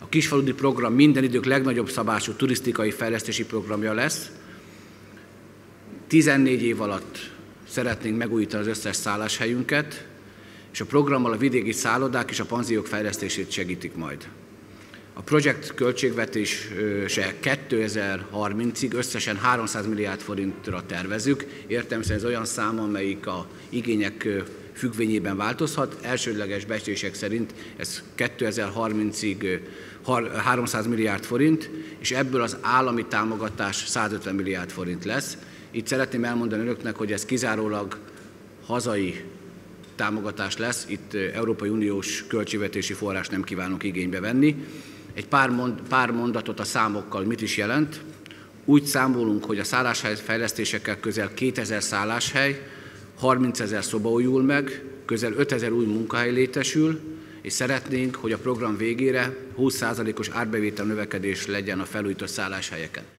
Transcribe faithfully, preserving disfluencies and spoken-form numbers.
A Kisfaludy program minden idők legnagyobb szabású turisztikai fejlesztési programja lesz. tizennégy év alatt szeretnénk megújítani az összes szálláshelyünket, és a programmal a vidéki szállodák és a panziók fejlesztését segítik majd. A projekt költségvetése kétezer-harmincig összesen háromszáz milliárd forintra tervezük. Értelemszerűen ez olyan szám, amelyik a igények függvényében változhat. Elsődleges becslések szerint ez kétezer-harmincig háromszáz milliárd forint, és ebből az állami támogatás százötven milliárd forint lesz. Itt szeretném elmondani önöknek, hogy ez kizárólag hazai támogatás lesz, itt Európai Uniós költségvetési forrás nem kívánunk igénybe venni. Egy pár, mond, pár mondatot a számokkal mit is jelent. Úgy számolunk, hogy a szálláshely fejlesztésekkel közel kétezer szálláshely, harmincezer szoba újul meg, közel ötezer új munkahely létesül, és szeretnénk, hogy a program végére húsz százalékos árbevétel növekedés legyen a felújított szálláshelyeken.